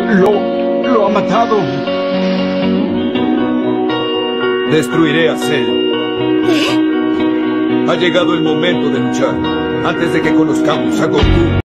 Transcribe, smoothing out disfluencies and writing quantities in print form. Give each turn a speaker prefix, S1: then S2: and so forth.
S1: Lo ha matado.
S2: Destruiré a Cell. Ha llegado el momento de luchar, antes de que conozcamos a Goku.